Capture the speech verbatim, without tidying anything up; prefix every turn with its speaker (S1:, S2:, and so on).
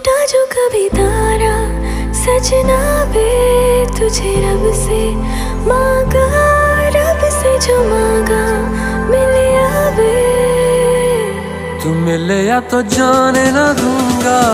S1: टूटा जो कभी तारा सजना बे तुझे रब से मांगा, रब से जो मांगा मिले आवे।
S2: तू मिले या तो जाने ना दूंगा।